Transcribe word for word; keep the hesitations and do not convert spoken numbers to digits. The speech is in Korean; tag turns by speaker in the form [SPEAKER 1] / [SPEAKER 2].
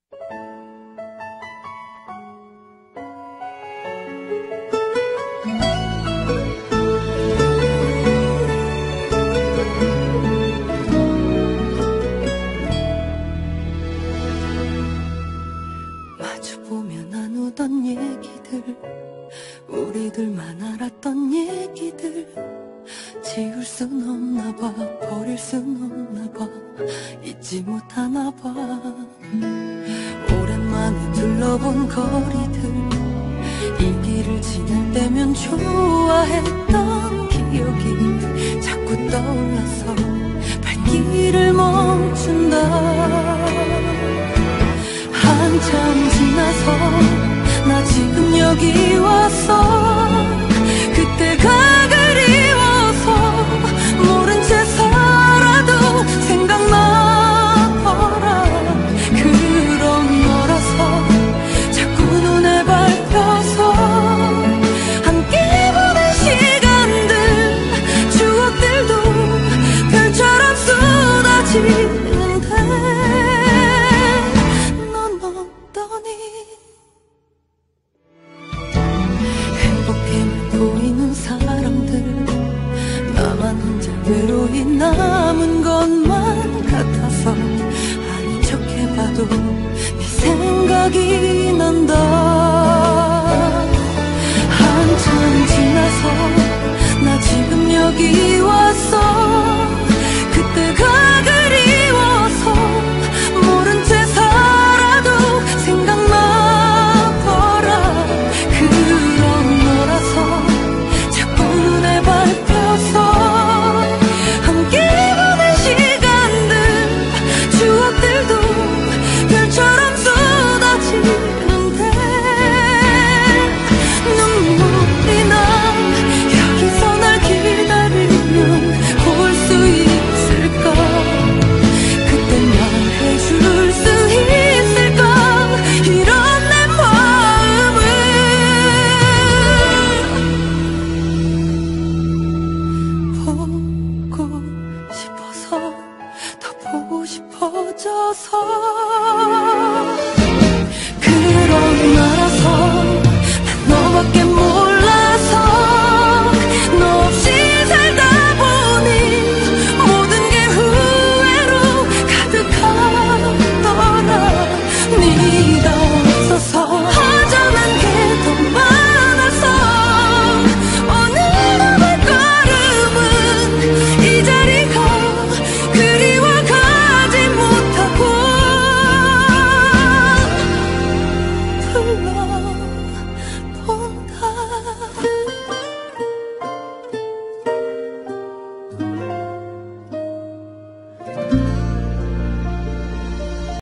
[SPEAKER 1] 마주보며 나누던 얘기들, 우리들만 알았던 얘기들, 지울 순 없나 봐, 버릴 순 없나 봐, 잊지 못하나 봐. 오랜만에 둘러본 거리들, 이 길을 지날 때면 좋아했던 기억이 자꾸 떠올라서 발길을 멈춘다. 한참 지나서 나 지금 여기 왔어. 그때가 그리워서 모른 채 살아도 생각나더라. 그런 너라서 자꾸 눈에 밟혀서 함께 보낸 시간들, 추억들도 별처럼 쏟아지는데 넌 어떠니? 행복해 보이는 사람들, 나만 혼자 외로이 남은 것만 같아서 아닌 척 해봐도 네 생각이 난다. 한참 지나서 나 지금 여기 왔어. 그때가 그리워서 모른 채 살아도 생각나더라. 그런 너라서 자꾸 눈에 밟혀서 함께 보낸 시간들, 추억들도 별처럼 쏟아지는데 눈물이 나. 여기서 날 기다리면 올 수 있을까? 그땐 말해줄 수 있을까? 이런 내 마음을 보고 싶어서, 더 보고 싶어져서. 그런 나라서 난 너밖에 몰라서 너 없이 살다 보니 모든 게 후회로 가득하더라. 네가 없어서 허전한 게 더 많아서 오늘도 발걸음은 이 자리가 그리워가지 못하고 불러.